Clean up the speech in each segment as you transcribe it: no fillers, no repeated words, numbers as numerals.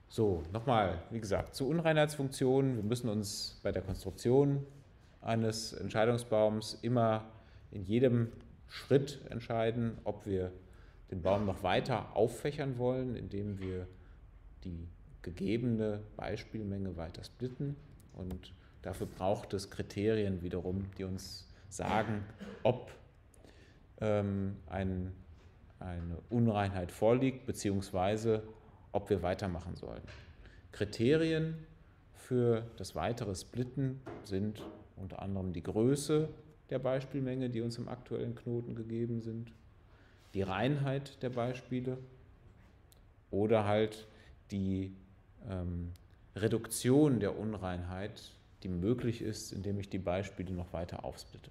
So, nochmal, wie gesagt, zu Unreinheitsfunktionen. Wir müssen uns bei der Konstruktion eines Entscheidungsbaums immer in jedem Schritt entscheiden, ob wir den Baum noch weiter auffächern wollen, indem wir die gegebene Beispielmenge weiter splitten. Und dafür braucht es Kriterien wiederum, die uns sagen, ob eine Unreinheit vorliegt, beziehungsweise ob wir weitermachen sollen. Kriterien für das weitere Splitten sind unter anderem die Größe der Beispielmenge, die uns im aktuellen Knoten gegeben sind, die Reinheit der Beispiele oder halt die Reduktion der Unreinheit, die möglich ist, indem ich die Beispiele noch weiter aufsplitte.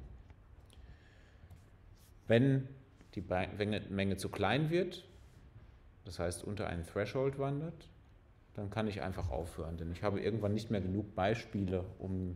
Wenn die Menge zu klein wird, das heißt unter einen Threshold wandert, dann kann ich einfach aufhören, denn ich habe irgendwann nicht mehr genug Beispiele, um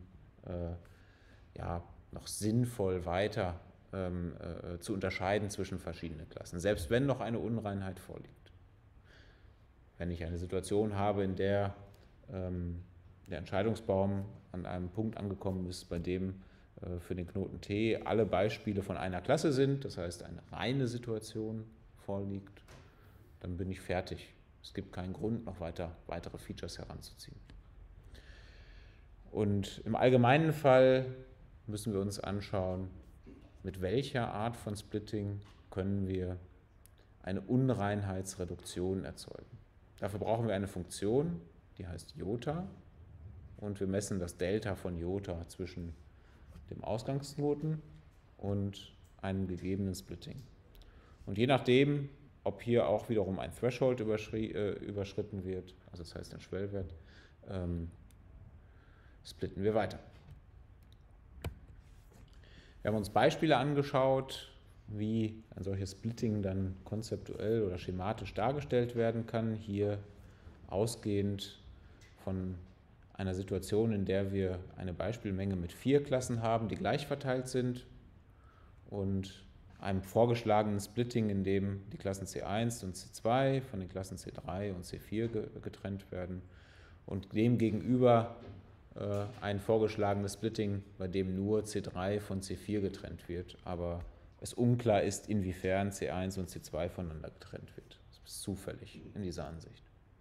noch sinnvoll weiter zu unterscheiden zwischen verschiedenen Klassen, selbst wenn noch eine Unreinheit vorliegt. Wenn ich eine Situation habe, in der der Entscheidungsbaum an einem Punkt angekommen ist, bei dem für den Knoten T alle Beispiele von einer Klasse sind, das heißt eine reine Situation vorliegt, dann bin ich fertig. Es gibt keinen Grund, noch weitere Features heranzuziehen. Und im allgemeinen Fall müssen wir uns anschauen, mit welcher Art von Splitting können wir eine Unreinheitsreduktion erzeugen. Dafür brauchen wir eine Funktion, die heißt Jota, und wir messen das Delta von Jota zwischen dem Ausgangsknoten und einem gegebenen Splitting. Und je nachdem, ob hier auch wiederum ein Threshold überschritten wird, also das heißt ein Schwellwert, splitten wir weiter. Wir haben uns Beispiele angeschaut, wie ein solches Splitting dann konzeptuell oder schematisch dargestellt werden kann. Hier ausgehend von einer Situation, in der wir eine Beispielmenge mit 4 Klassen haben, die gleich verteilt sind, und einem vorgeschlagenen Splitting, in dem die Klassen C1 und C2 von den Klassen C3 und C4 getrennt werden, und dem gegenüber ein vorgeschlagenes Splitting, bei dem nur C3 von C4 getrennt wird, aber es unklar ist, inwiefern C1 und C2 voneinander getrennt wird. Das ist zufällig in dieser Ansicht.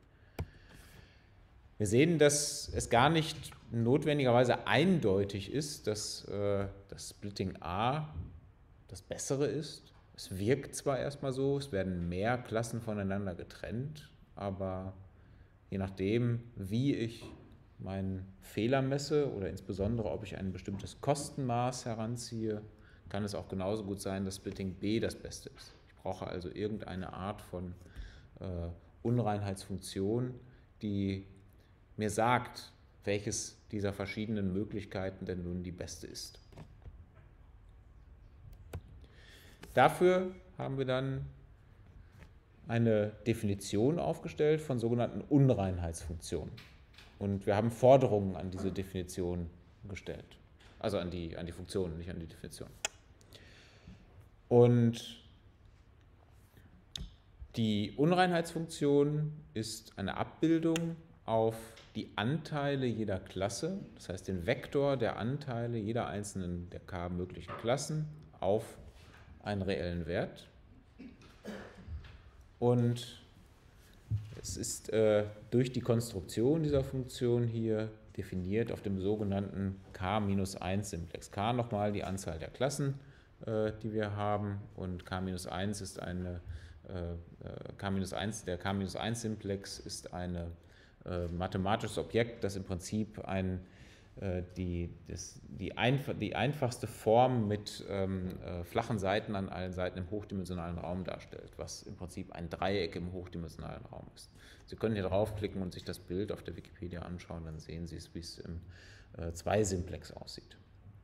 Wir sehen, dass es gar nicht notwendigerweise eindeutig ist, dass das Splitting A das bessere ist. Es wirkt zwar erstmal so, es werden mehr Klassen voneinander getrennt, aber je nachdem, wie ich meinen Fehler messe oder insbesondere, ob ich ein bestimmtes Kostenmaß heranziehe, kann es auch genauso gut sein, dass Splitting B das Beste ist. Ich brauche also irgendeine Art von Unreinheitsfunktion, die mir sagt, welches dieser verschiedenen Möglichkeiten denn nun die beste ist. Dafür haben wir dann eine Definition aufgestellt von sogenannten Unreinheitsfunktionen. Und wir haben Forderungen an diese Definition gestellt. Also an die Funktion, nicht an die Definition. Und die Unreinheitsfunktion ist eine Abbildung auf die Anteile jeder Klasse, das heißt den Vektor der Anteile jeder einzelnen der k möglichen Klassen auf einen reellen Wert. Und es ist durch die Konstruktion dieser Funktion hier definiert auf dem sogenannten K-1-Simplex. K nochmal die Anzahl der Klassen, die wir haben, und K-1 ist eine der K-1-Simplex ist ein mathematisches Objekt, das im Prinzip die einfachste Form mit flachen Seiten an allen Seiten im hochdimensionalen Raum darstellt, was im Prinzip ein Dreieck im hochdimensionalen Raum ist. Sie können hier draufklicken und sich das Bild auf der Wikipedia anschauen, dann sehen Sie es, wie es im 2-Simplex aussieht.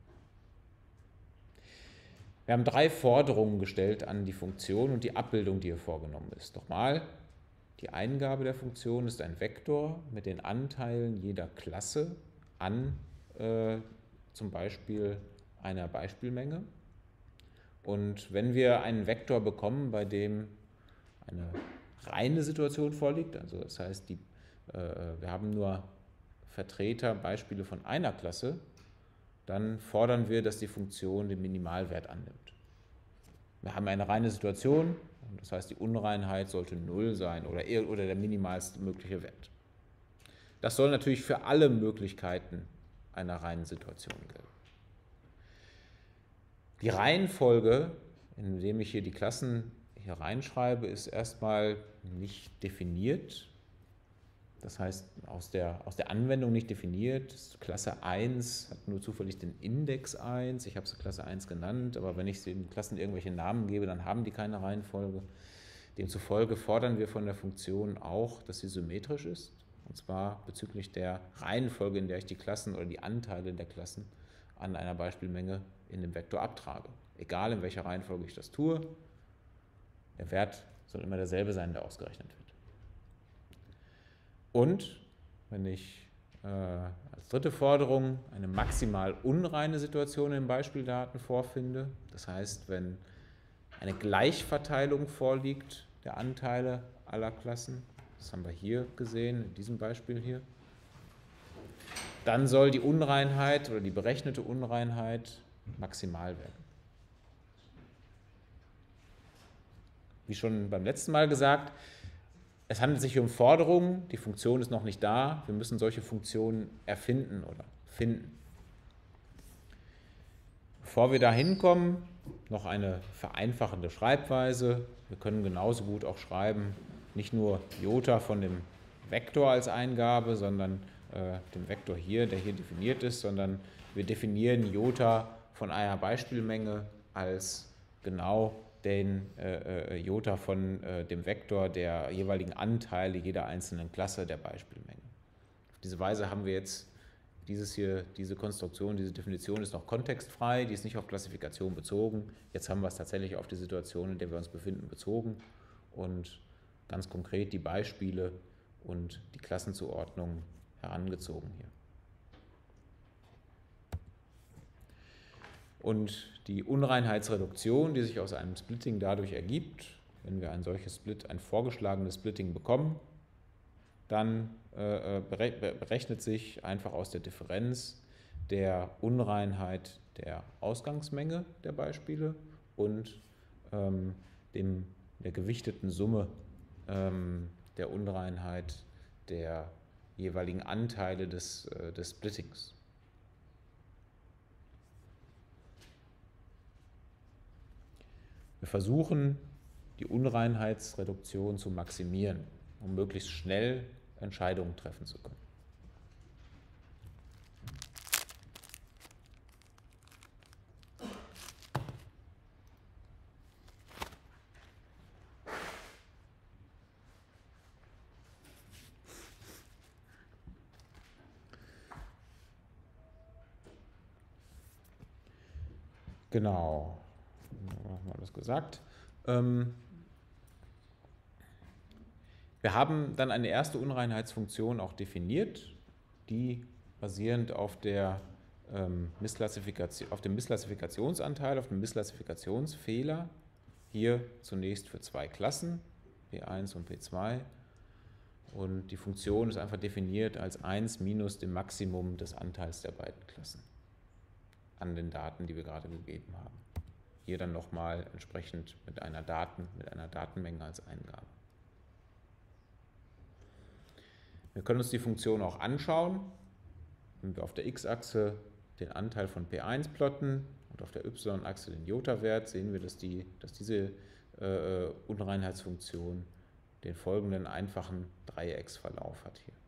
Wir haben 3 Forderungen gestellt an die Funktion und die Abbildung, die hier vorgenommen ist. Nochmal, die Eingabe der Funktion ist ein Vektor mit den Anteilen jeder Klasse an zum Beispiel einer Beispielmenge. Und wenn wir einen Vektor bekommen, bei dem eine reine Situation vorliegt, also das heißt, wir haben nur Vertreter, Beispiele von einer Klasse, dann fordern wir, dass die Funktion den Minimalwert annimmt. Wir haben eine reine Situation, das heißt, die Unreinheit sollte 0 sein oder der minimalste mögliche Wert. Das soll natürlich für alle Möglichkeiten einer reinen Situation gelten. Die Reihenfolge, indem ich hier die Klassen hier reinschreibe, ist erstmal nicht definiert. Das heißt, aus der Anwendung nicht definiert. Klasse 1 hat nur zufällig den Index 1. Ich habe sie Klasse 1 genannt, aber wenn ich den Klassen irgendwelche Namen gebe, dann haben die keine Reihenfolge. Demzufolge fordern wir von der Funktion auch, dass sie symmetrisch ist. Und zwar bezüglich der Reihenfolge, in der ich die Klassen oder die Anteile der Klassen an einer Beispielmenge in dem Vektor abtrage. Egal in welcher Reihenfolge ich das tue, der Wert soll immer derselbe sein, der ausgerechnet wird. Und wenn ich als dritte Forderung eine maximal unreine Situation in Beispieldaten vorfinde, das heißt, wenn eine Gleichverteilung vorliegt der Anteile aller Klassen, das haben wir hier gesehen, in diesem Beispiel hier, dann soll die Unreinheit oder die berechnete Unreinheit maximal werden. Wie schon beim letzten Mal gesagt, es handelt sich um Forderungen, die Funktion ist noch nicht da, wir müssen solche Funktionen erfinden oder finden. Bevor wir da hinkommen, noch eine vereinfachende Schreibweise. Wir können genauso gut auch schreiben, nicht nur Jota von dem Vektor als Eingabe, sondern dem Vektor hier, der hier definiert ist, sondern wir definieren Jota von einer Beispielmenge als genau den Jota von dem Vektor der jeweiligen Anteile jeder einzelnen Klasse der Beispielmenge. Auf diese Weise haben wir jetzt diese Konstruktion, diese Definition ist noch kontextfrei, die ist nicht auf Klassifikation bezogen. Jetzt haben wir es tatsächlich auf die Situation, in der wir uns befinden, bezogen und ganz konkret die Beispiele und die Klassenzuordnung herangezogen hier. Und die Unreinheitsreduktion, die sich aus einem Splitting dadurch ergibt, wenn wir ein solches ein vorgeschlagenes Splitting bekommen, dann berechnet sich einfach aus der Differenz der Unreinheit der Ausgangsmenge der Beispiele und der gewichteten Summe der Unreinheit der jeweiligen Anteile des Splittings. Wir versuchen, die Unreinheitsreduktion zu maximieren, um möglichst schnell Entscheidungen treffen zu können. Genau, haben wir das gesagt. Wir haben dann eine erste Unreinheitsfunktion auch definiert, die basierend auf dem Missklassifikationsanteil, auf dem Missklassifikationsfehler, hier zunächst für zwei Klassen, P1 und P2, und die Funktion ist einfach definiert als 1 minus dem Maximum des Anteils der beiden Klassen an den Daten, die wir gerade gegeben haben. Hier dann nochmal entsprechend mit einer Datenmenge als Eingabe. Wir können uns die Funktion auch anschauen, wenn wir auf der x-Achse den Anteil von P1 plotten und auf der y-Achse den Jota-Wert, sehen wir, dass diese Unreinheitsfunktion den folgenden einfachen Dreiecksverlauf hat hier.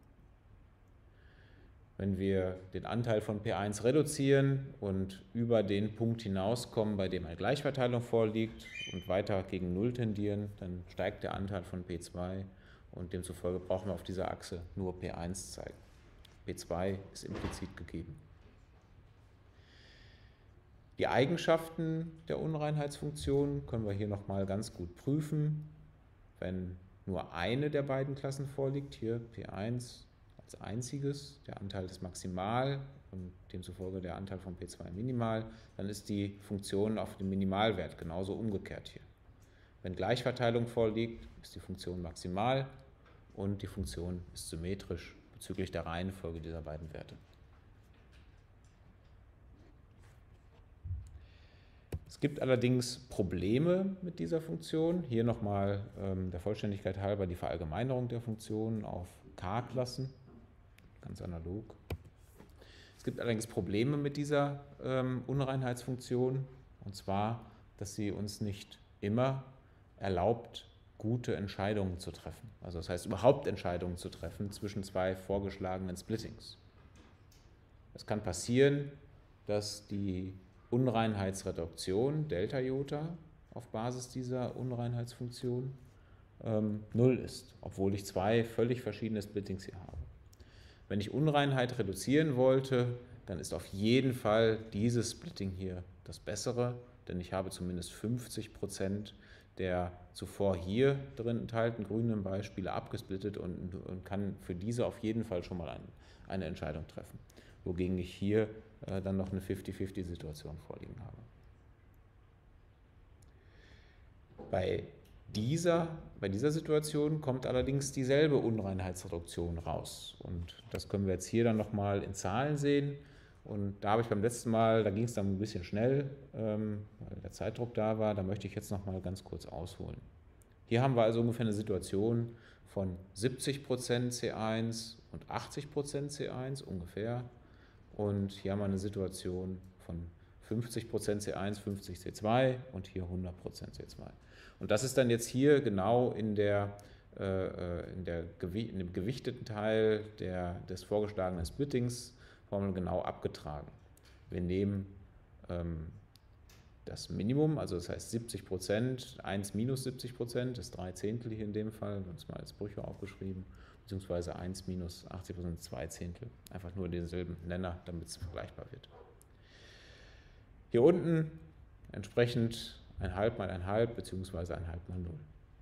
Wenn wir den Anteil von P1 reduzieren und über den Punkt hinauskommen, bei dem eine Gleichverteilung vorliegt und weiter gegen 0 tendieren, dann steigt der Anteil von P2 und demzufolge brauchen wir auf dieser Achse nur P1 zeigen. P2 ist implizit gegeben. Die Eigenschaften der Unreinheitsfunktion können wir hier nochmal ganz gut prüfen. Wenn nur eine der beiden Klassen vorliegt, hier P1 als einziges, der Anteil ist maximal und demzufolge der Anteil von P2 minimal, dann ist die Funktion auf den Minimalwert genauso umgekehrt hier. Wenn Gleichverteilung vorliegt, ist die Funktion maximal und die Funktion ist symmetrisch bezüglich der Reihenfolge dieser beiden Werte. Es gibt allerdings Probleme mit dieser Funktion. Hier nochmal der Vollständigkeit halber die Verallgemeinerung der Funktion auf K-Klassen, ganz analog. Es gibt allerdings Probleme mit dieser Unreinheitsfunktion, und zwar, dass sie uns nicht immer erlaubt, gute Entscheidungen zu treffen. Also das heißt, überhaupt Entscheidungen zu treffen zwischen zwei vorgeschlagenen Splittings. Es kann passieren, dass die Unreinheitsreduktion Delta-Jota auf Basis dieser Unreinheitsfunktion 0 ist, obwohl ich zwei völlig verschiedene Splittings hier habe. Wenn ich Unreinheit reduzieren wollte, dann ist auf jeden Fall dieses Splitting hier das bessere, denn ich habe zumindest 50% der zuvor hier drin enthaltenen grünen Beispiele abgesplittet und kann für diese auf jeden Fall schon mal eine Entscheidung treffen, wogegen ich hier dann noch eine 50-50-Situation vorliegen habe. Bei dieser Situation kommt allerdings dieselbe Unreinheitsreduktion raus. Und das können wir jetzt hier dann nochmal in Zahlen sehen. Und da habe ich beim letzten Mal, da ging es dann ein bisschen schnell, weil der Zeitdruck da war, da möchte ich jetzt nochmal ganz kurz ausholen. Hier haben wir also ungefähr eine Situation von 70% C1 und 80% C1 ungefähr. Und hier haben wir eine Situation von 50% C1, 50 C2 und hier 100% C2. Und das ist dann jetzt hier genau in dem gewichteten Teil des vorgeschlagenen Splittings Formel genau abgetragen. Wir nehmen das Minimum, also das heißt 70%, 1 minus 70%, das 3 Zehntel hier in dem Fall, wir haben es mal als Brüche aufgeschrieben, beziehungsweise 1 minus 80%, 2 Zehntel. Einfach nur denselben Nenner, damit es vergleichbar wird. Hier unten entsprechend 1,5 mal 1,5 beziehungsweise 1,5 mal 0.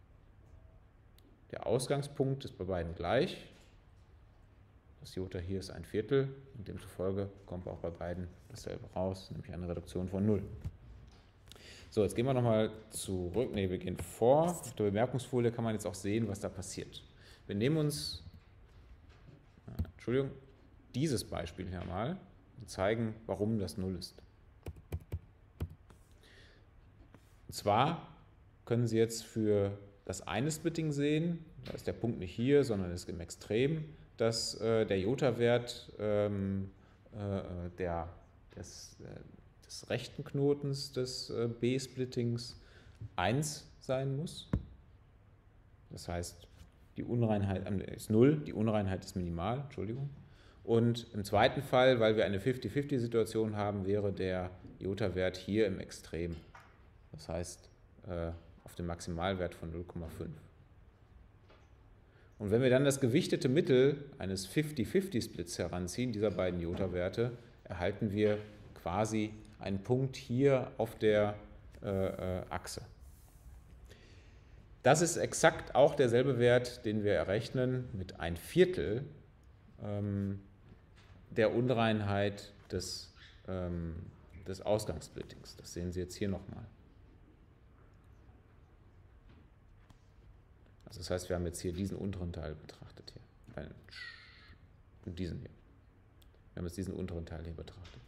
Der Ausgangspunkt ist bei beiden gleich. Das Jota hier ist 1/4 und demzufolge kommt auch bei beiden dasselbe raus, nämlich eine Reduktion von 0. So, jetzt gehen wir nochmal zurück. Ne, wir gehen vor. Auf der Bemerkungsfolie kann man jetzt auch sehen, was da passiert. Wir nehmen uns, dieses Beispiel hier mal und zeigen, warum das 0 ist. Und zwar können Sie jetzt für das eine Splitting sehen, da ist der Punkt nicht hier, sondern ist im Extrem, dass der Jota-Wert des rechten Knotens des B-Splittings 1 sein muss. Das heißt, die Unreinheit ist 0, die Unreinheit ist minimal, Entschuldigung. Und im zweiten Fall, weil wir eine 50-50-Situation haben, wäre der Jota-Wert hier im Extrem. Das heißt, auf dem Maximalwert von 0,5. Und wenn wir dann das gewichtete Mittel eines 50-50-Splits heranziehen, dieser beiden Jota-Werte, erhalten wir quasi einen Punkt hier auf der Achse. Das ist exakt auch derselbe Wert, den wir errechnen mit 1/4 der Unreinheit des Ausgangssplittings. Das sehen Sie jetzt hier nochmal. Also das heißt, wir haben jetzt hier diesen unteren Teil betrachtet hier. Und diesen hier. Wir haben jetzt diesen unteren Teil hier betrachtet.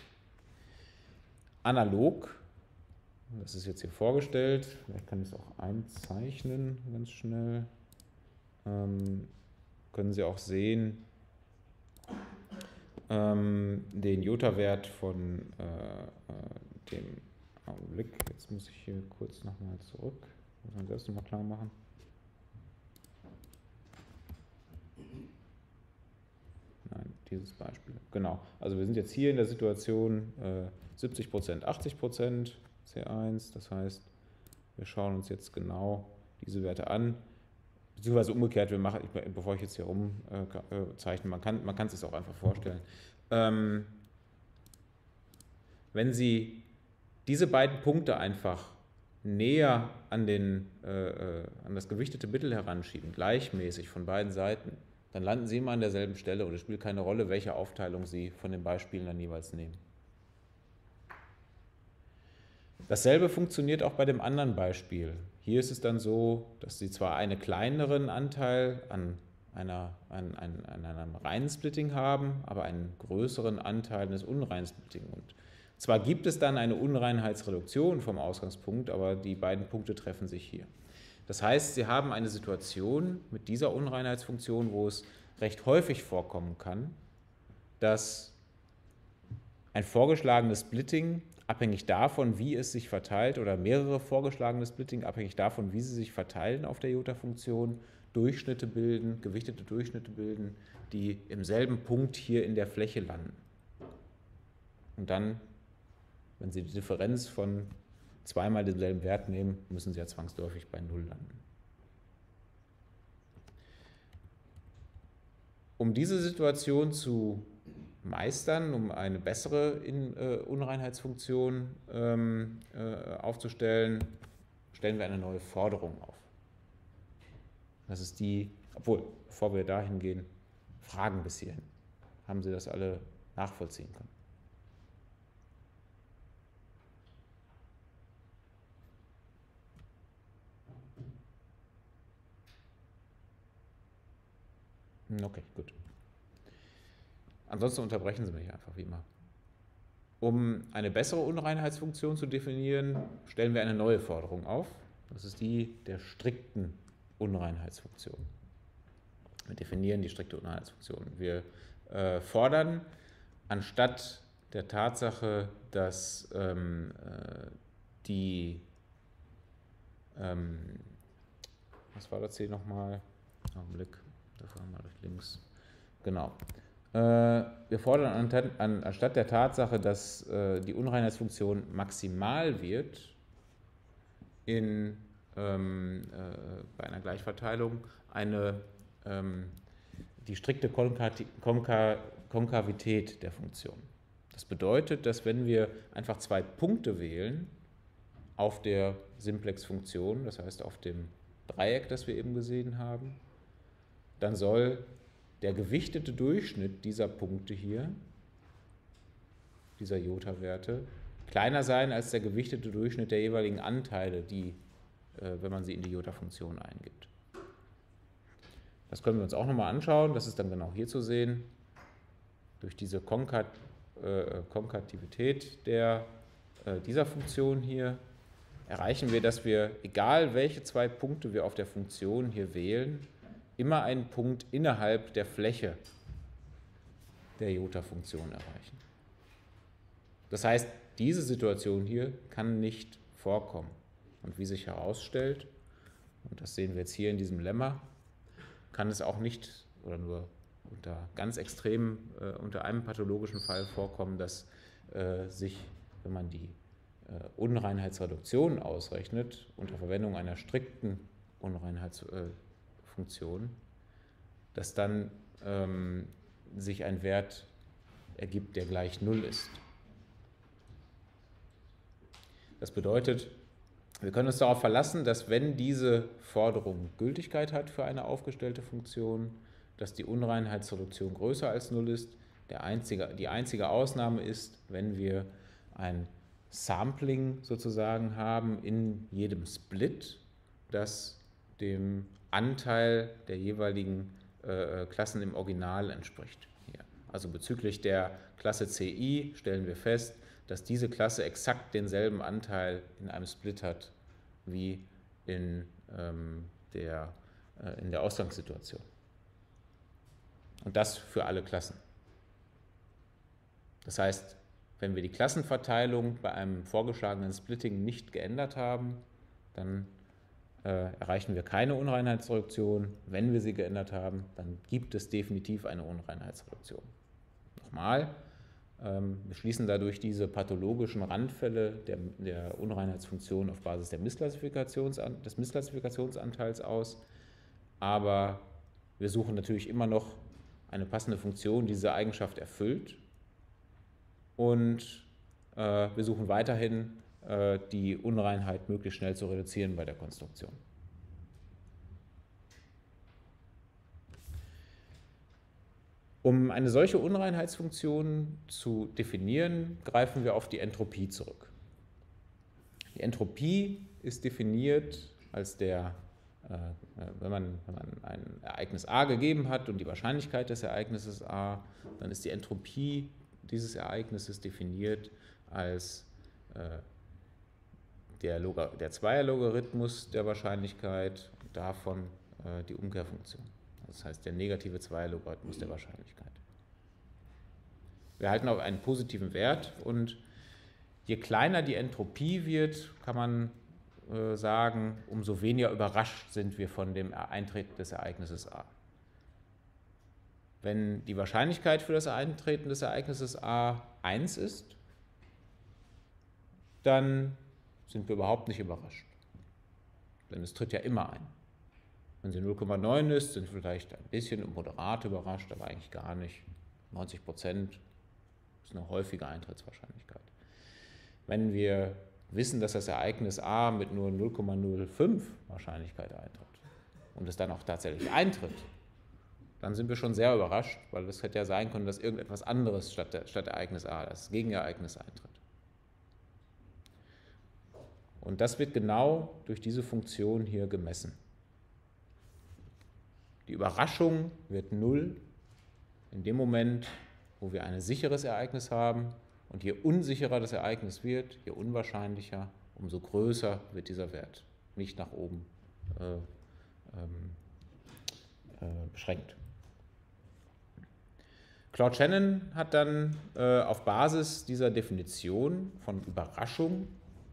Analog, das ist jetzt hier vorgestellt, vielleicht kann ich es auch einzeichnen ganz schnell, können Sie auch sehen, den Jota-Wert von dem Augenblick, jetzt muss ich hier kurz nochmal zurück, muss man das nochmal klar machen. Nein, dieses Beispiel. Genau. Also wir sind jetzt hier in der Situation 70%, 80% C1. Das heißt, wir schauen uns jetzt genau diese Werte an. Beziehungsweise umgekehrt, bevor ich jetzt hier rumzeichne, man kann es sich auch einfach vorstellen. Wenn Sie diese beiden Punkte einfach näher an das gewichtete Mittel heranschieben, gleichmäßig von beiden Seiten, dann landen Sie immer an derselben Stelle und es spielt keine Rolle, welche Aufteilung Sie von den Beispielen dann jeweils nehmen. Dasselbe funktioniert auch bei dem anderen Beispiel. Hier ist es dann so, dass Sie zwar einen kleineren Anteil an einem reinen Splitting haben, aber einen größeren Anteil des unreinen Splitting. Und zwar gibt es dann eine Unreinheitsreduktion vom Ausgangspunkt, aber die beiden Punkte treffen sich hier. Das heißt, Sie haben eine Situation mit dieser Unreinheitsfunktion, wo es recht häufig vorkommen kann, dass ein vorgeschlagenes Splitting, abhängig davon, wie es sich verteilt, oder mehrere vorgeschlagene Splitting, abhängig davon, wie sie sich verteilen auf der Jota-Funktion, Durchschnitte bilden, gewichtete Durchschnitte bilden, die im selben Punkt hier in der Fläche landen. Und dann, wenn Sie die Differenz von zweimal denselben Wert nehmen, müssen Sie ja zwangsläufig bei 0 landen. Um diese Situation zu meistern, um eine bessere Unreinheitsfunktion aufzustellen, stellen wir eine neue Forderung auf. Das ist die, obwohl, bevor wir dahin gehen, Fragen bis hierhin. Haben Sie das alle nachvollziehen können? Okay, gut. Ansonsten unterbrechen Sie mich einfach wie immer. Um eine bessere Unreinheitsfunktion zu definieren, stellen wir eine neue Forderung auf. Das ist die der strikten Unreinheitsfunktion. Wir definieren die strikte Unreinheitsfunktion. Wir fordern, anstatt der Tatsache, dass was war das hier nochmal? Augenblick, da fahren wir durch links. Genau. Wir fordern anstatt der Tatsache, dass die Unreinheitsfunktion maximal wird bei einer Gleichverteilung, die strikte Konkavität der Funktion. Das bedeutet, dass wenn wir einfach zwei Punkte wählen auf der Simplex-Funktion, das heißt auf dem Dreieck, das wir eben gesehen haben, dann soll der gewichtete Durchschnitt dieser Punkte hier, dieser Jota-Werte, kleiner sein als der gewichtete Durchschnitt der jeweiligen Anteile, die, wenn man sie in die Jota-Funktion eingibt. Das können wir uns auch nochmal anschauen, das ist dann genau hier zu sehen. Durch diese Konkativität dieser Funktion hier erreichen wir, dass wir, egal welche zwei Punkte wir auf der Funktion hier wählen, immer einen Punkt innerhalb der Fläche der Jota-Funktion erreichen. Das heißt, diese Situation hier kann nicht vorkommen. Und wie sich herausstellt, und das sehen wir jetzt hier in diesem Lemma, kann es auch nicht oder nur unter ganz extrem, unter einem pathologischen Fall vorkommen, dass sich, wenn man die Unreinheitsreduktion ausrechnet, unter Verwendung einer strikten Unreinheitsfunktion, dass dann sich ein Wert ergibt, der gleich 0 ist. Das bedeutet, wir können uns darauf verlassen, dass wenn diese Forderung Gültigkeit hat für eine aufgestellte Funktion, dass die Unreinheitsreduktion größer als 0 ist. Die einzige Ausnahme ist, wenn wir ein Sampling sozusagen haben in jedem Split, das dem Anteil der jeweiligen Klassen im Original entspricht. Hier. Also bezüglich der Klasse CI stellen wir fest, dass diese Klasse exakt denselben Anteil in einem Split hat wie in der Ausgangssituation. Und das für alle Klassen. Das heißt, wenn wir die Klassenverteilung bei einem vorgeschlagenen Splitting nicht geändert haben, dann erreichen wir keine Unreinheitsreduktion. Wenn wir sie geändert haben, dann gibt es definitiv eine Unreinheitsreduktion. Nochmal, wir schließen dadurch diese pathologischen Randfälle der Unreinheitsfunktion auf Basis des Missklassifikationsanteils aus, aber wir suchen natürlich immer noch eine passende Funktion, die diese Eigenschaft erfüllt, und wir suchen weiterhin die Unreinheit möglichst schnell zu reduzieren bei der Konstruktion. Um eine solche Unreinheitsfunktion zu definieren, greifen wir auf die Entropie zurück. Die Entropie ist definiert als wenn man ein Ereignis A gegeben hat und die Wahrscheinlichkeit des Ereignisses A, dann ist die Entropie dieses Ereignisses definiert als der Zweierlogarithmus der Wahrscheinlichkeit, davon die Umkehrfunktion. Das heißt, der negative Zweierlogarithmus der Wahrscheinlichkeit. Wir halten auf einen positiven Wert und je kleiner die Entropie wird, kann man sagen, umso weniger überrascht sind wir von dem Eintreten des Ereignisses A. Wenn die Wahrscheinlichkeit für das Eintreten des Ereignisses A 1 ist, dann sind wir überhaupt nicht überrascht. Denn es tritt ja immer ein. Wenn sie 0,9 ist, sind wir vielleicht ein bisschen moderat überrascht, aber eigentlich gar nicht. 90% ist eine häufige Eintrittswahrscheinlichkeit. Wenn wir wissen, dass das Ereignis A mit nur 0,05 Wahrscheinlichkeit eintritt und es dann auch tatsächlich eintritt, dann sind wir schon sehr überrascht, weil es hätte ja sein können, dass irgendetwas anderes statt Ereignis A, das Gegenereignis eintritt. Und das wird genau durch diese Funktion hier gemessen. Die Überraschung wird 0 in dem Moment, wo wir ein sicheres Ereignis haben. Und je unsicherer das Ereignis wird, je unwahrscheinlicher, umso größer wird dieser Wert, nicht nach oben beschränkt. Claude Shannon hat dann auf Basis dieser Definition von Überraschung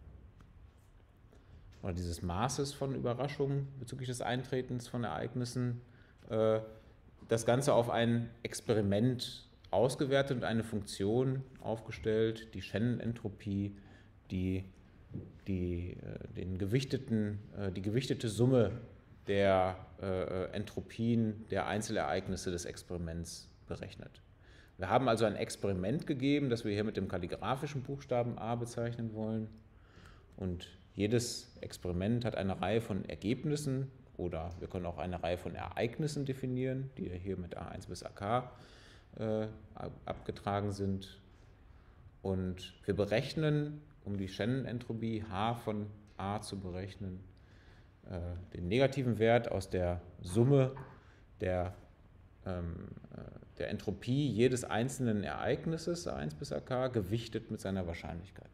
oder dieses Maßes von Überraschung bezüglich des Eintretens von Ereignissen das Ganze auf ein Experiment ausgewertet und eine Funktion aufgestellt, die Shannon-Entropie, die gewichtete Summe der Entropien der Einzelereignisse des Experiments berechnet. Wir haben also ein Experiment gegeben, das wir hier mit dem kalligraphischen Buchstaben A bezeichnen wollen. Und jedes Experiment hat eine Reihe von Ergebnissen oder wir können auch eine Reihe von Ereignissen definieren, die hier mit A1 bis AK abgetragen sind. Und wir berechnen, um die Shannon-Entropie H von A zu berechnen, den negativen Wert aus der Summe der Entropie jedes einzelnen Ereignisses A1 bis AK gewichtet mit seiner Wahrscheinlichkeit.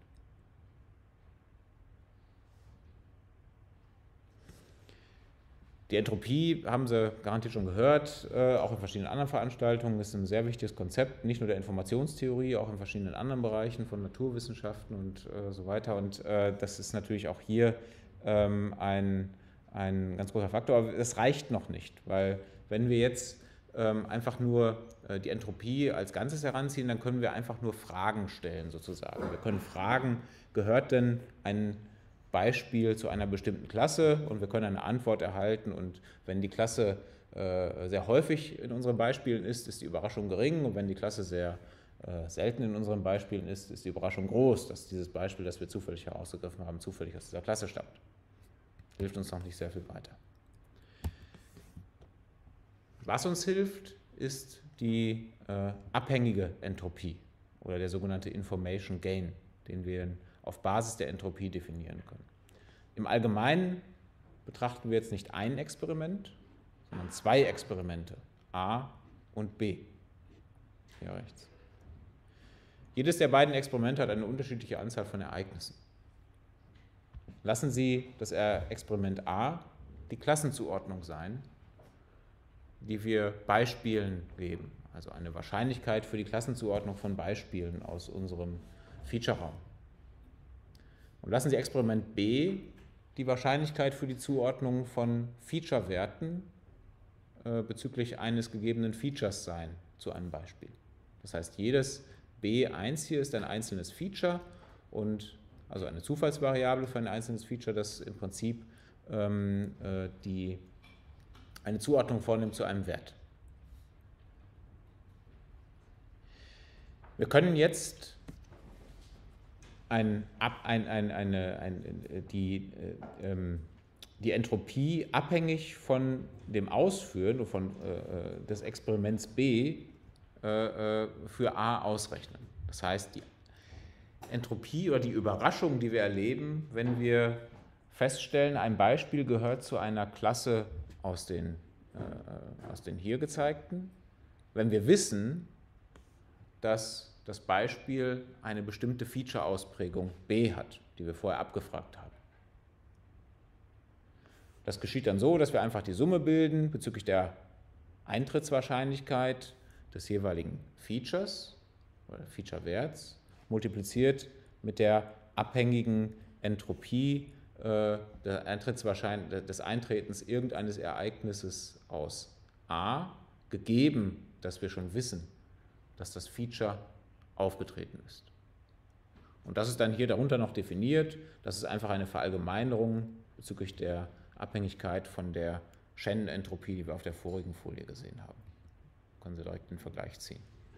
Die Entropie, haben Sie garantiert schon gehört, auch in verschiedenen anderen Veranstaltungen, ist ein sehr wichtiges Konzept, nicht nur der Informationstheorie, auch in verschiedenen anderen Bereichen von Naturwissenschaften und so weiter. Und das ist natürlich auch hier ein ganz großer Faktor, aber das reicht noch nicht, weil wenn wir jetzt einfach nur die Entropie als Ganzes heranziehen, dann können wir einfach nur Fragen stellen sozusagen. Wir können fragen, gehört denn ein Beispiel zu einer bestimmten Klasse und wir können eine Antwort erhalten und wenn die Klasse sehr häufig in unseren Beispielen ist die Überraschung gering und wenn die Klasse sehr selten in unseren Beispielen ist die Überraschung groß, dass dieses Beispiel, das wir zufällig herausgegriffen haben, zufällig aus dieser Klasse stammt. Hilft uns noch nicht sehr viel weiter. Was uns hilft, ist die abhängige Entropie oder der sogenannte Information Gain, den wir auf Basis der Entropie definieren können. Im Allgemeinen betrachten wir jetzt nicht ein Experiment, sondern zwei Experimente, A und B, hier rechts. Jedes der beiden Experimente hat eine unterschiedliche Anzahl von Ereignissen. Lassen Sie das Experiment A die Klassenzuordnung sein, die wir Beispielen geben, also eine Wahrscheinlichkeit für die Klassenzuordnung von Beispielen aus unserem Feature-Raum. Und lassen Sie Experiment B die Wahrscheinlichkeit für die Zuordnung von Feature-Werten bezüglich eines gegebenen Features sein zu einem Beispiel. Das heißt, jedes B1 hier ist ein einzelnes Feature und also eine Zufallsvariable für ein einzelnes Feature, das im Prinzip eine Zuordnung vornimmt zu einem Wert. Wir können jetzt die Entropie abhängig von dem Ausführen des Experiments B für A ausrechnen. Das heißt, die Entropie oder die Überraschung, die wir erleben, wenn wir feststellen, ein Beispiel gehört zu einer Klasse aus den hier gezeigten, wenn wir wissen, dass das Beispiel eine bestimmte Feature-Ausprägung B hat, die wir vorher abgefragt haben. Das geschieht dann so, dass wir einfach die Summe bilden bezüglich der Eintrittswahrscheinlichkeit des jeweiligen Features oder Feature-Werts multipliziert mit der abhängigen Entropie des Eintretens irgendeines Ereignisses aus A, gegeben, dass wir schon wissen, dass das Feature aufgetreten ist. Und das ist dann hier darunter noch definiert. Das ist einfach eine Verallgemeinerung bezüglich der Abhängigkeit von der Shannon-Entropie, die wir auf der vorigen Folie gesehen haben. Können Sie direkt den Vergleich ziehen.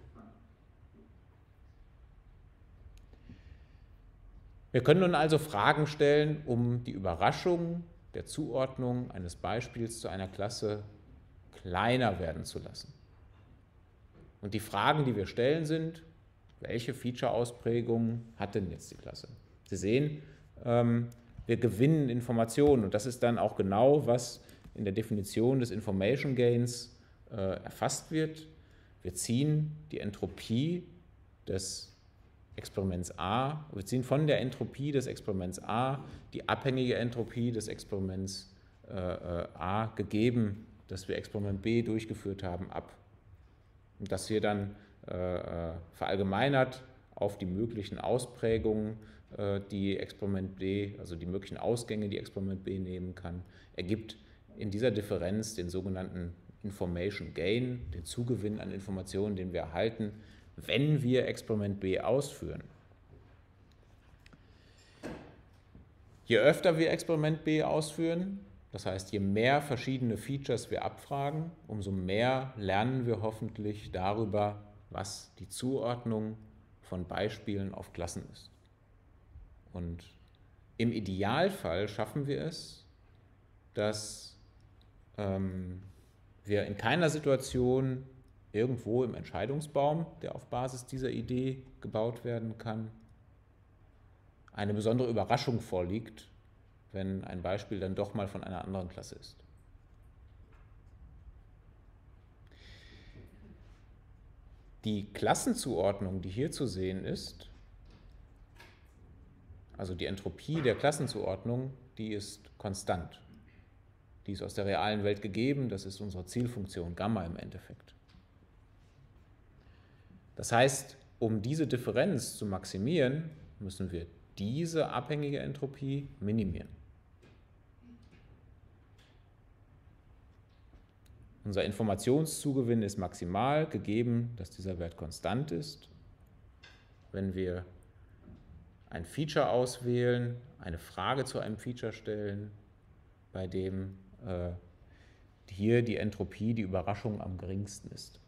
Wir können nun also Fragen stellen, um die Überraschung der Zuordnung eines Beispiels zu einer Klasse kleiner werden zu lassen. Und die Fragen, die wir stellen, sind, welche Feature-Ausprägungen hat denn jetzt die Klasse? Sie sehen, wir gewinnen Informationen und das ist dann auch genau, was in der Definition des Information Gains erfasst wird. Wir ziehen die Entropie des Experiments A, wir ziehen von der Entropie des Experiments A die abhängige Entropie des Experiments A gegeben, dass wir Experiment B durchgeführt haben, ab. Und das hier dann verallgemeinert auf die möglichen Ausprägungen, die Experiment B, also die möglichen Ausgänge, die Experiment B nehmen kann, ergibt in dieser Differenz den sogenannten Information Gain, den Zugewinn an Informationen, den wir erhalten, wenn wir Experiment B ausführen. Je öfter wir Experiment B ausführen, das heißt, je mehr verschiedene Features wir abfragen, umso mehr lernen wir hoffentlich darüber, was die Zuordnung von Beispielen auf Klassen ist. Und im Idealfall schaffen wir es, dass wir in keiner Situation irgendwo im Entscheidungsbaum, der auf Basis dieser Idee gebaut werden kann, eine besondere Überraschung vorliegt, wenn ein Beispiel dann doch mal von einer anderen Klasse ist. Die Klassenzuordnung, die hier zu sehen ist, also die Entropie der Klassenzuordnung, die ist konstant. Die ist aus der realen Welt gegeben, das ist unsere Zielfunktion Gamma im Endeffekt. Das heißt, um diese Differenz zu maximieren, müssen wir diese abhängige Entropie minimieren. Unser Informationszugewinn ist maximal, gegeben, dass dieser Wert konstant ist. Wenn wir ein Feature auswählen, eine Frage zu einem Feature stellen, bei dem hier die Entropie, die Überraschung am geringsten ist.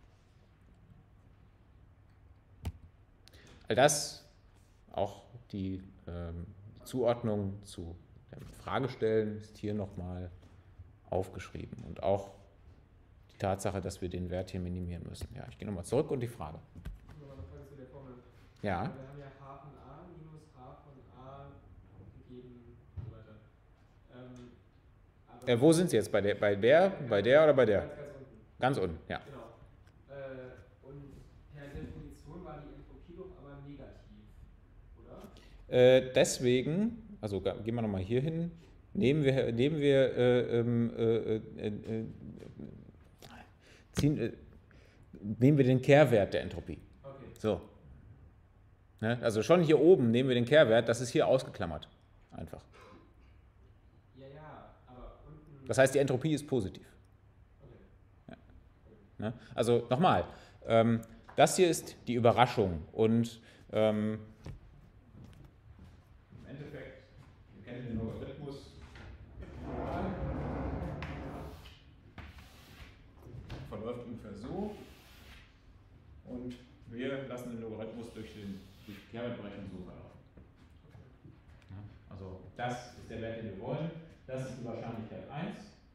All das, auch die Zuordnung zu dem Fragestellen, ist hier nochmal aufgeschrieben. Und auch die Tatsache, dass wir den Wert hier minimieren müssen. Ja, ich gehe nochmal zurück und die Frage. Noch eine Frage zu der Formel. Ja. Wir haben ja h von a minus h von a gegeben und so weiter. Wo sind Sie jetzt? Bei der oder bei der? Ganz unten. Ganz unten, ja. Genau. Und per Definition war die Entropie doch aber negativ, oder? Deswegen, also gehen wir nochmal hier hin, nehmen wir den Kehrwert der Entropie. Okay. So. Ne? Also schon hier oben nehmen wir den Kehrwert, das ist hier ausgeklammert. Einfach. Ja, aber unten. Das heißt, die Entropie ist positiv. Okay. Ja. Ne? Also nochmal, das hier ist die Überraschung und im Endeffekt, wir kennen den Logarithmus, verläuft ungefähr so und wir lassen den Logarithmus durch die Kehrwertberechnung so verlaufen. Also das ist der Wert, den wir wollen, das ist die Wahrscheinlichkeit 1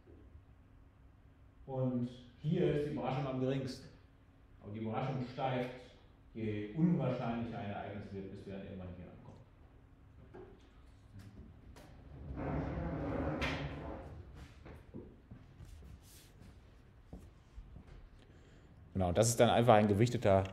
und hier ist die Überraschung am geringsten. Aber die Überraschung steigt, je unwahrscheinlicher ein Ereignis wird, bis wir dann irgendwann hier ankommen. Genau, das ist dann einfach ein gewichtetes,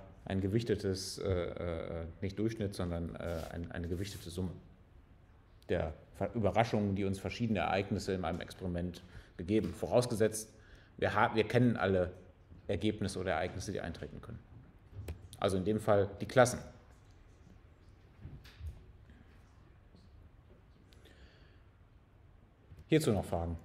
nicht Durchschnitt, sondern eine gewichtete Summe der Überraschungen, die uns verschiedene Ereignisse in einem Experiment gegeben. Vorausgesetzt, wir kennen alle Ergebnisse oder Ereignisse, die eintreten können. Also in dem Fall die Klassen. Hierzu noch Fragen?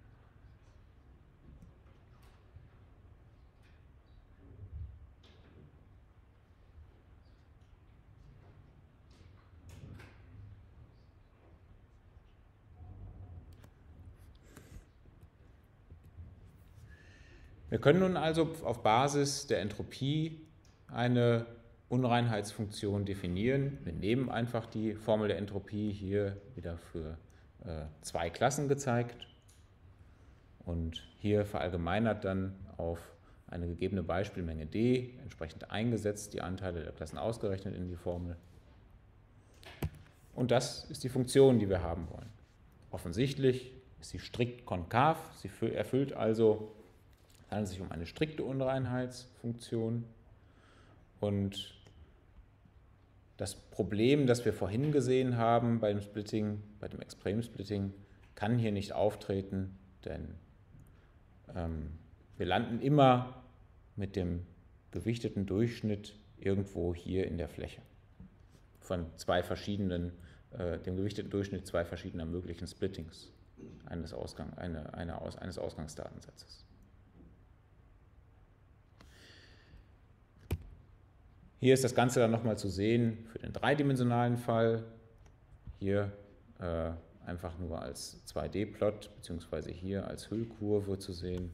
Wir können nun also auf Basis der Entropie eine Unreinheitsfunktion definieren. Wir nehmen einfach die Formel der Entropie, hier wieder für zwei Klassen gezeigt, und hier verallgemeinert dann auf eine gegebene Beispielmenge D, entsprechend eingesetzt, die Anteile der Klassen ausgerechnet in die Formel. Und das ist die Funktion, die wir haben wollen. Offensichtlich ist sie strikt konkav, sie erfüllt also, es handelt sich um eine strikte Unreinheitsfunktion, und das Problem, das wir vorhin gesehen haben beim Splitting, bei dem Extremsplitting, kann hier nicht auftreten, denn wir landen immer mit dem gewichteten Durchschnitt irgendwo hier in der Fläche von dem gewichteten Durchschnitt zwei verschiedener möglichen Splittings eines Ausgangsdatensatzes. Hier ist das Ganze dann nochmal zu sehen für den dreidimensionalen Fall. Hier einfach nur als 2D-Plot, beziehungsweise hier als Hüllkurve zu sehen.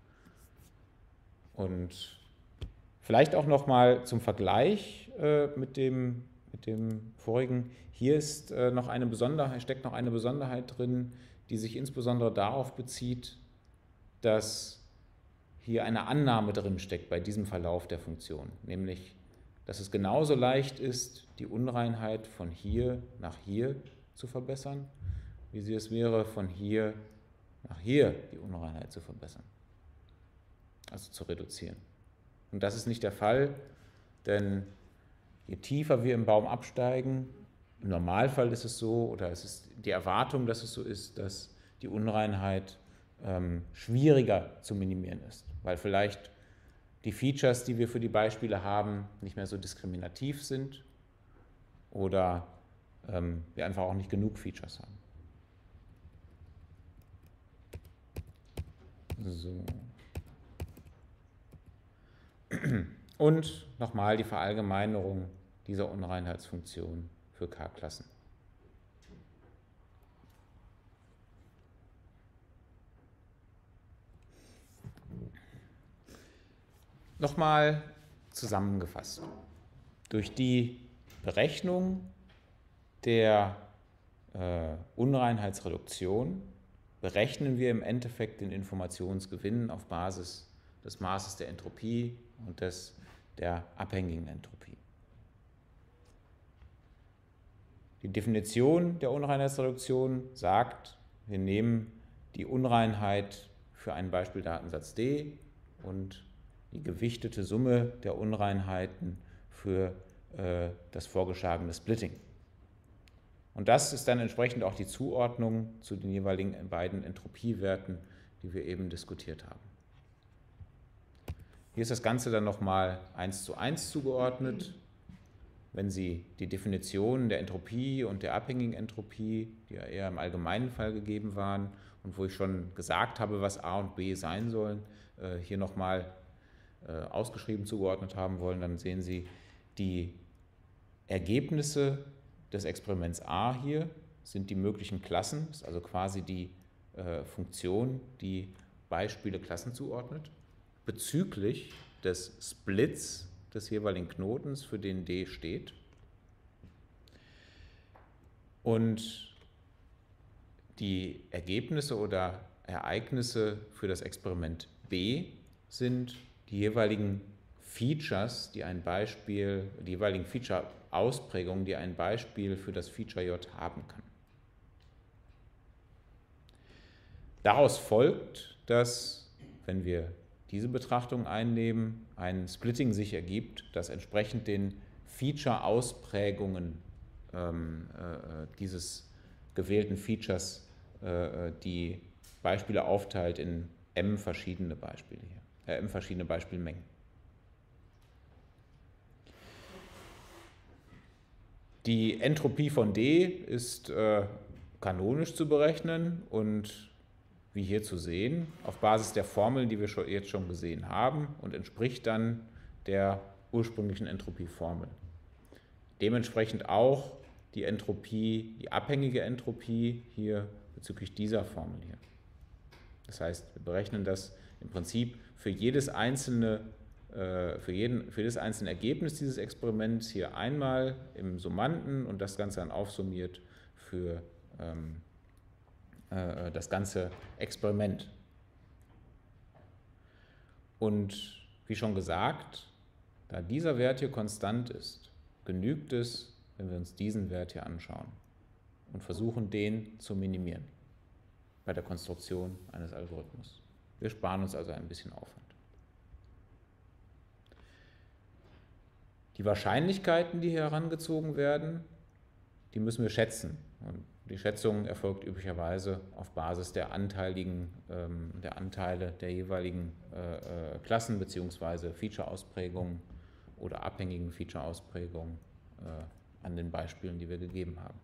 Und vielleicht auch nochmal zum Vergleich mit dem vorigen. Hier ist steckt noch eine Besonderheit drin, die sich insbesondere darauf bezieht, dass hier eine Annahme drin steckt bei diesem Verlauf der Funktion, nämlich, dass es genauso leicht ist, die Unreinheit von hier nach hier zu verbessern, wie sie es wäre, von hier nach hier die Unreinheit zu verbessern, also zu reduzieren. Und das ist nicht der Fall, denn je tiefer wir im Baum absteigen, im Normalfall ist es so, oder es ist die Erwartung, dass es so ist, dass die Unreinheit schwieriger zu minimieren ist, weil vielleicht die Features, die wir für die Beispiele haben, nicht mehr so diskriminativ sind oder wir einfach auch nicht genug Features haben. So. Und nochmal die Verallgemeinerung dieser Unreinheitsfunktion für K-Klassen. Nochmal zusammengefasst. Durch die Berechnung der Unreinheitsreduktion berechnen wir im Endeffekt den Informationsgewinn auf Basis des Maßes der Entropie und der abhängigen Entropie. Die Definition der Unreinheitsreduktion sagt, wir nehmen die Unreinheit für einen Beispieldatensatz D und die gewichtete Summe der Unreinheiten für das vorgeschlagene Splitting. Und das ist dann entsprechend auch die Zuordnung zu den jeweiligen beiden Entropiewerten, die wir eben diskutiert haben. Hier ist das Ganze dann nochmal 1:1 zugeordnet. Wenn Sie die Definition der Entropie und der abhängigen Entropie, die ja eher im allgemeinen Fall gegeben waren und wo ich schon gesagt habe, was A und B sein sollen, hier nochmal ausgeschrieben zugeordnet haben wollen, dann sehen Sie, die Ergebnisse des Experiments A hier sind die möglichen Klassen, ist also quasi die Funktion, die Beispiele Klassen zuordnet, bezüglich des Splits des jeweiligen Knotens, für den D steht. Und die Ergebnisse oder Ereignisse für das Experiment B sind die jeweiligen Features, die jeweiligen Feature-Ausprägungen, die ein Beispiel für das Feature J haben kann. Daraus folgt, dass, wenn wir diese Betrachtung einnehmen, ein Splitting sich ergibt, das entsprechend den Feature-Ausprägungen dieses gewählten Features die Beispiele aufteilt in m verschiedene Beispiele hier, m verschiedene Beispielmengen. Die Entropie von D ist kanonisch zu berechnen und wie hier zu sehen, auf Basis der Formeln, die wir jetzt schon gesehen haben, und entspricht dann der ursprünglichen Entropieformel. Dementsprechend auch die Entropie, die abhängige Entropie hier bezüglich dieser Formel hier. Das heißt, wir berechnen das im Prinzip für jedes einzelne Ergebnis dieses Experiments hier einmal im Summanden und das Ganze dann aufsummiert für das ganze Experiment. Und wie schon gesagt, da dieser Wert hier konstant ist, genügt es, wenn wir uns diesen Wert hier anschauen und versuchen, den zu minimieren bei der Konstruktion eines Algorithmus. Wir sparen uns also ein bisschen Aufwand. Die Wahrscheinlichkeiten, die hier herangezogen werden, die müssen wir schätzen. Und die Schätzung erfolgt üblicherweise auf Basis der Anteile der jeweiligen Klassen bzw. Feature-Ausprägungen oder abhängigen Feature-Ausprägungen an den Beispielen, die wir gegeben haben.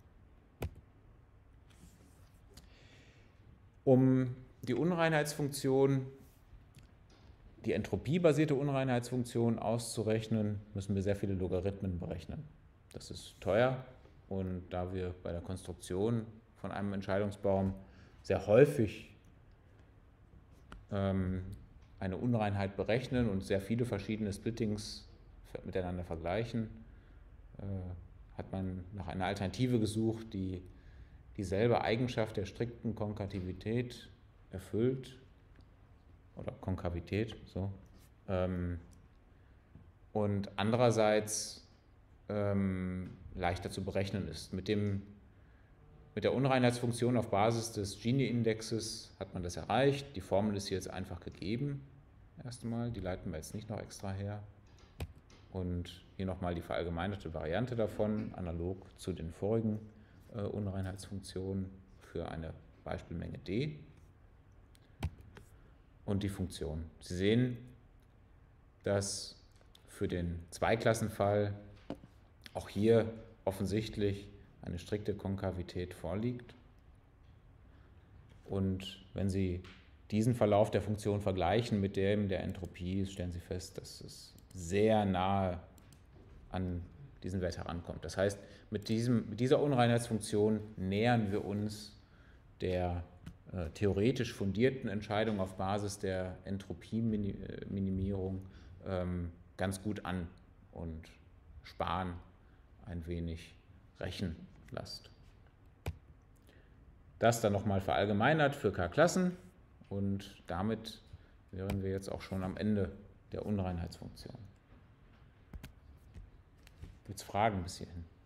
Um die Unreinheitsfunktion, die entropiebasierte Unreinheitsfunktion auszurechnen, müssen wir sehr viele Logarithmen berechnen. Das ist teuer und da wir bei der Konstruktion von einem Entscheidungsbaum sehr häufig eine Unreinheit berechnen und sehr viele verschiedene Splittings miteinander vergleichen, hat man nach einer Alternative gesucht, die dieselbe Eigenschaft der strikten Konkativität erfüllt, oder Konkavität, so, und andererseits leichter zu berechnen ist. Mit der Unreinheitsfunktion auf Basis des Gini-Indexes hat man das erreicht. Die Formel ist hier jetzt einfach gegeben, erst einmal, die leiten wir jetzt nicht noch extra her. Und hier nochmal die verallgemeinerte Variante davon, analog zu den vorigen Unreinheitsfunktionen für eine Beispielmenge D. Und die Funktion. Sie sehen, dass für den Zweiklassenfall auch hier offensichtlich eine strikte Konkavität vorliegt. Und wenn Sie diesen Verlauf der Funktion vergleichen mit dem der Entropie, stellen Sie fest, dass es sehr nahe an diesen Wert herankommt. Das heißt, mit dieser Unreinheitsfunktion nähern wir uns der theoretisch fundierten Entscheidung auf Basis der Entropie-Minimierung ganz gut an und sparen ein wenig Rechenlast. Das dann nochmal verallgemeinert für K-Klassen und damit wären wir jetzt auch schon am Ende der Unreinheitsfunktion. Gibt es Fragen bis hierhin?